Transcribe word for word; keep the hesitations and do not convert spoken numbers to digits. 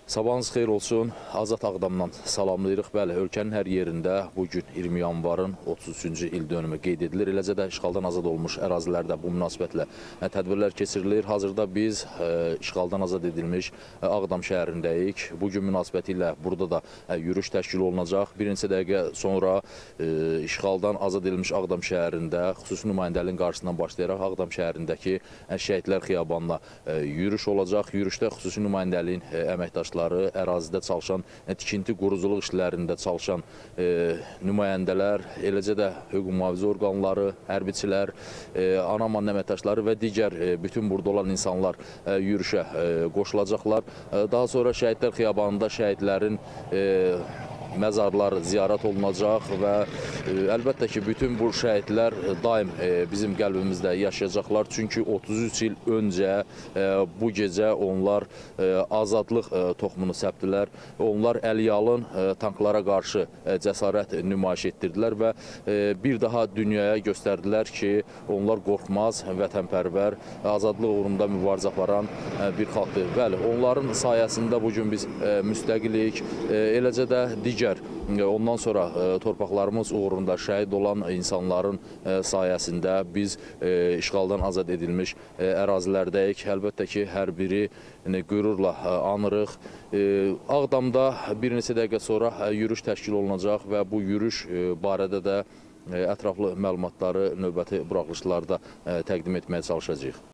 Sabahınız xeyir olsun. Azad Ağdamdan salamlayırıq. Bəli, ölkənin hər yerində bugün iyirmi yanvarın otuz üçüncü il dönümü qeyd edilir. Eləcə də işğaldan azad olmuş ərazilərdə bu münasibətlə tədbirlər keçirilir. Hazırda biz e, işğaldan azad edilmiş Ağdam şəhərindəyik. Bugün münasibəti ilə burada da e, yürüyüş təşkil olunacaq. Bir neçə dəqiqə sonra e, işğaldan azad edilmiş Ağdam şəhərində xüsusi nümayəndəliyin qarşısından başlayaraq Ağdam şəhərindəki e, Şəhidlər Xiyabanına e, yürüyüş olacaq. Yürüyüşdə xüsusi nümayəndəliyin e, əməkdaşları, ərazidə çalışan, tikinti, quruculuq işlərində çalışan e, nümayəndələr, eləcə də hüquq mühafizə orqanları, hərbiçilər, e, anaman əməkdaşları və digər e, bütün burada olan insanlar e, yürüyüşə e, qoşulacaqlar. E, daha sonra Şəhidlər Xiyabanında şəhidlərin e, məzarlar ziyarət olunacaq və e, əlbəttə ki, bütün bu şəhidlər daim e, bizim qəlbimizdə yaşayacaqlar. Çünki otuz üç il öncə e, bu gecə onlar e, azadlıq e, toxumunu səpdilər. Onlar əliyalın e, tanklara qarşı e, cəsarət nümayiş etdirdilər və e, bir daha dünyaya göstərdilər ki, onlar qorxmaz, vətənpərvər, azadlıq uğrunda mübarizə aparan e, bir xalqdır. Bəli, onların sayəsində bugün biz e, müstəqilik, e, eləcə də digər ondan sonra e, torpaqlarımız uğrunda şəhid olan insanların e, sayəsində biz e, işğaldan azad edilmiş e, ərazilərdəyik. Əlbəttə ki, hər biri e, qürurla e, anırıq. E, Ağdamda bir neçə dəqiqə sonra e, yürüyüş təşkil olunacaq və bu yürüyüş e, barədə də e, ətraflı məlumatları növbəti buraxılışlarda e, təqdim etməyə çalışacağıq.